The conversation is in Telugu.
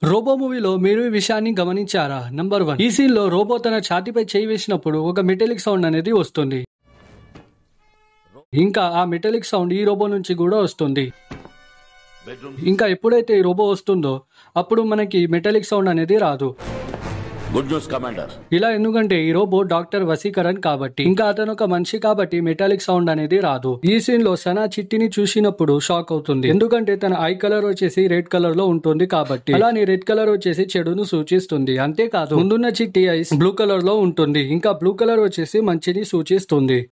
రోబో మూవీలో మీరు ఈ విషయాన్ని గమనించారా? నంబర్ 1, ఈ సీన్ లో రోబో తన ఛాతీపై చేయి వేసినప్పుడు ఒక మెటాలిక్ సౌండ్ అనేది వస్తుంది. ఇంకా ఆ మెటాలిక్ సౌండ్ ఈ రోబో నుంచి కూడా వస్తుంది. ఇంకా ఎప్పుడైతే ఈ రోబో వస్తుందో అప్పుడు మనకి మెటాలిక్ సౌండ్ అనేది రాదు. Good news commander. ఇలా ఎందుకంటే ఈ రోబో డాక్టర్ వసీకరణ్ కాబట్టి, ఇంకా అతను ఒక మనిషి కాబట్టి మెటాలిక్ సౌండ్ అనేది రాదు. ఈ సీన్ లో సనా చిట్టిని చూసినప్పుడు షాక్ అవుతుంది. ఎందుకంటే తన ఐ కలర్ వచ్చేసి రెడ్ కలర్ లో ఉంటుంది కాబట్టి. అలానే రెడ్ కలర్ వచ్చేసి చెడును సూచిస్తుంది. అంతేకాదు ముందున్న చిట్టి ఐస్ బ్లూ కలర్ లో ఉంటుంది. ఇంకా బ్లూ కలర్ వచ్చేసి మంచిని సూచిస్తుంది.